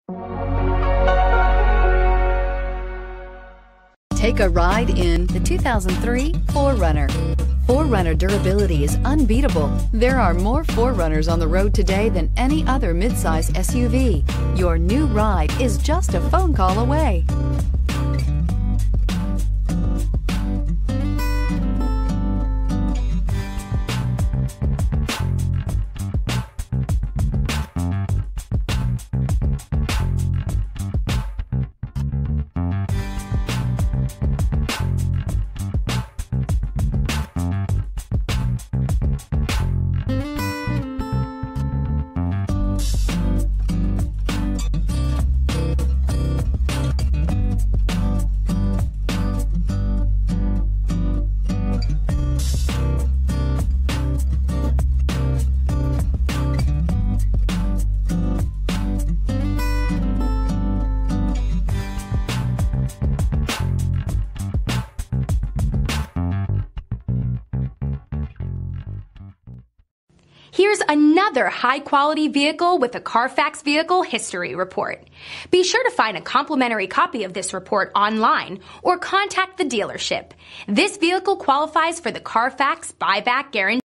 Take a ride in the 2003 4Runner. 4Runner durability is unbeatable. There are more 4Runners on the road today than any other midsize SUV. Your new ride is just a phone call away. Here's another high-quality vehicle with a Carfax Vehicle History Report. Be sure to find a complimentary copy of this report online or contact the dealership. This vehicle qualifies for the Carfax Buyback Guarantee.